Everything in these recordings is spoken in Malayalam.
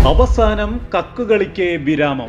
അവസാനം കക്കുകളിക്ക് വിരാമം.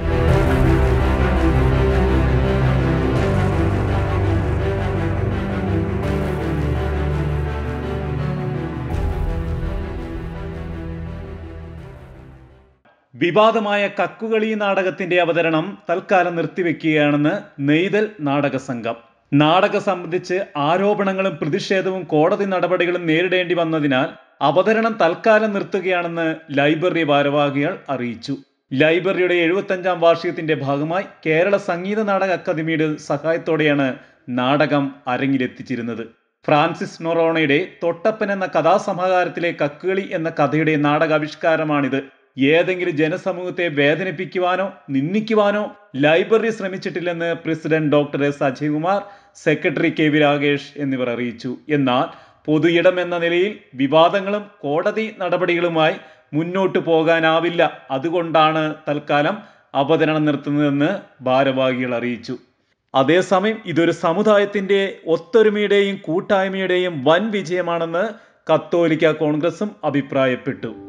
വിവാദമായ കക്കുകളി നാടകത്തിന്റെ അവതരണം തൽക്കാലം നിർത്തിവെക്കുകയാണെന്ന് നെയ്തൽ നാടക സംഘം. നാടകം സംബന്ധിച്ച് ആരോപണങ്ങളും പ്രതിഷേധവും കോടതി നടപടികളും നേരിടേണ്ടി വന്നതിനാൽ അവതരണം തൽക്കാലം നിർത്തുകയാണെന്ന് ലൈബ്രറി ഭാരവാഹികൾ അറിയിച്ചു. ലൈബ്രറിയുടെ 75-ാം വാർഷികത്തിന്റെ ഭാഗമായി കേരള സംഗീത നാടക അക്കാദമിയുടെ സഹായത്തോടെയാണ് നാടകം അരങ്ങിലെത്തിച്ചിരുന്നത്. ഫ്രാൻസിസ് നൊറോണയുടെ തൊട്ടപ്പൻ എന്ന കഥാസമാഹാരത്തിലെ കക്കുകളി എന്ന കഥയുടെ നാടകാവിഷ്കാരമാണിത്. ഏതെങ്കിലും ജനസമൂഹത്തെ വേദനിപ്പിക്കുവാനോ നിന്ദിക്കുവാനോ ലൈബ്രറി ശ്രമിച്ചിട്ടില്ലെന്ന് president doctor S Ajaykumar, secretary K V Rakesh എന്നിവർ അറിയിച്ചു. എന്നാൽ പൊതു ഇടം എന്ന നിലയിൽ വിവാദങ്ങളും കോടതി നടപടികളുമായി മുന്നോട്ടു പോകാനാവില്ല, അതുകൊണ്ടാണ് തൽക്കാലം അവതരണം നിർത്തുന്നതെന്ന് ഭാരവാഹികൾ അറിയിച്ചു. അതേസമയം ഇതൊരു സമുദായത്തിന്റെ ഒത്തൊരുമയുടെയും കൂട്ടായ്മയുടെയും വൻ വിജയമാണെന്ന് കത്തോലിക്ക കോൺഗ്രസും അഭിപ്രായപ്പെട്ടു.